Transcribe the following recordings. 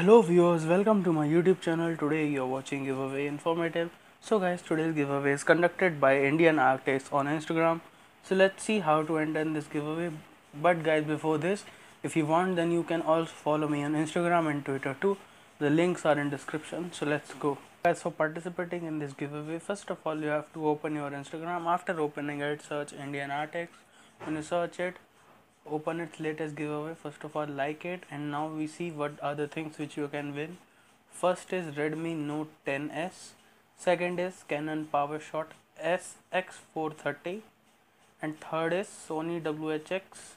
Hello viewers, welcome to my YouTube channel. Today you are watching giveaway informative. So guys, today's giveaway is conducted by Indian Artists on Instagram. So let's see how to enter in this giveaway. But guys, before this, if you want, then you can also follow me on Instagram and Twitter too. The links are in description. So let's go. Guys, for participating in this giveaway, first of all you have to open your Instagram. After opening it, search Indian Artists. When you search it, open its latest giveaway. First of all, like it, and now we see what are the things which you can win. First is Redmi Note 10s, second is Canon PowerShot SX430, and third is Sony WHX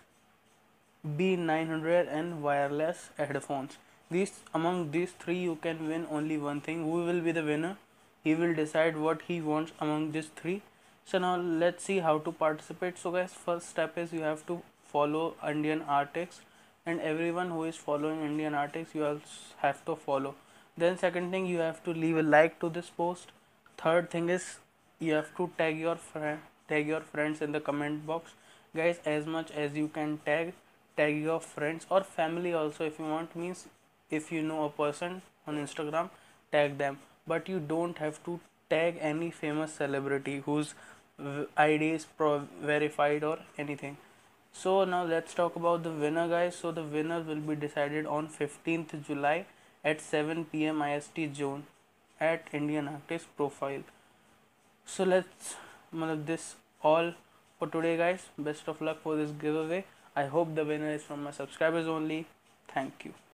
B900 and wireless headphones. These among these three you can win only one thing. Who will be the winner? He will decide what he wants among these three. So now let's see how to participate. So guys, first step is you have to follow Indian Artists, and everyone who is following Indian Artists you also have to follow. Then second thing, you have to leave a like to this post. Third thing is you have to tag your friends in the comment box. Guys, as much as you can tag your friends or family also if you want. Means if you know a person on Instagram, tag them, but you don't have to tag any famous celebrity whose ID is verified or anything. So now let's talk about the winner, guys. So the winner will be decided on 15th July at 7 p.m. IST zone at Indian Artist profile. So let's this all for today, guys. Best of luck for this giveaway. I hope the winner is from my subscribers only. Thank you.